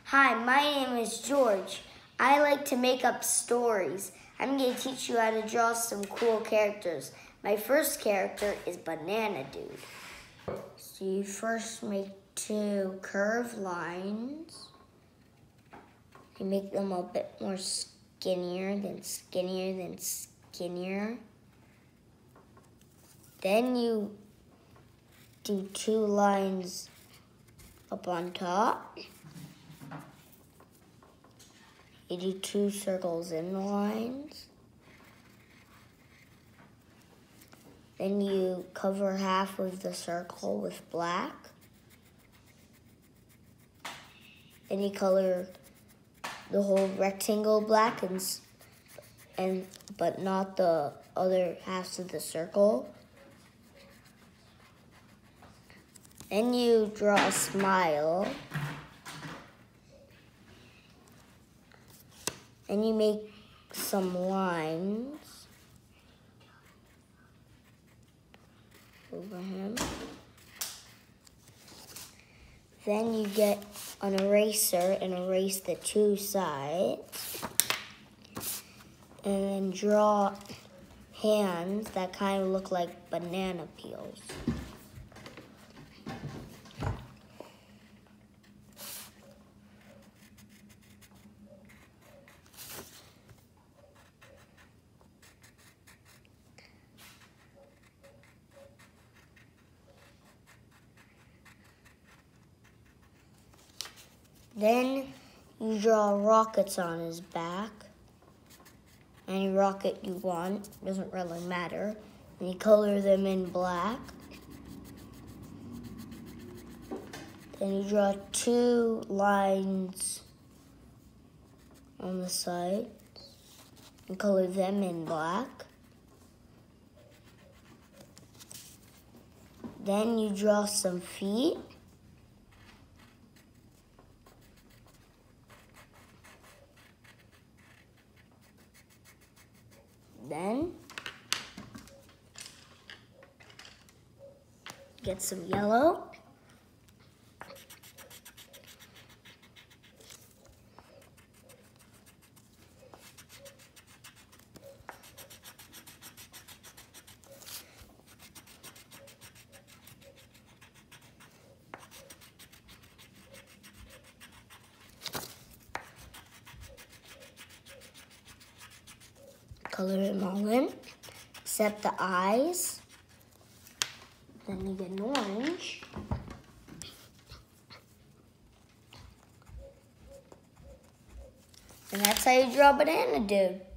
Hi, my name is George. I like to make up stories. I'm going to teach you how to draw some cool characters. My first character is Banana Dude. So you first make two curved lines. You make them a bit more skinnier, then skinnier, then skinnier. Then you do two lines up on top. You do two circles in the lines. Then you cover half of the circle with black. Then you color the whole rectangle black but not the other halves of the circle. Then you draw a smile. And you make some lines over him. Then you get an eraser and erase the two sides. And then draw hands that kind of look like banana peels. Then you draw rockets on his back. Any rocket you want, doesn't really matter. And you color them in black. Then you draw two lines on the sides and color them in black. Then you draw some feet. Then get some yellow. Color them all in, except the eyes. Then you get an orange. And that's how you draw Banana Dude.